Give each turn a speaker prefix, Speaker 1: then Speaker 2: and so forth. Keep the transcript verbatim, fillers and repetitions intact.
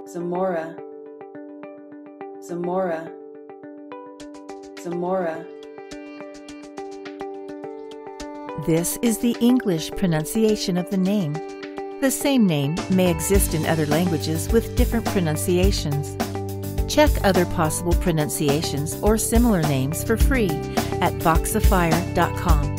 Speaker 1: Zamora, Zamora, Zamora.
Speaker 2: This is the English pronunciation of the name. The same name may exist in other languages with different pronunciations. Check other possible pronunciations or similar names for free at voxifier dot com.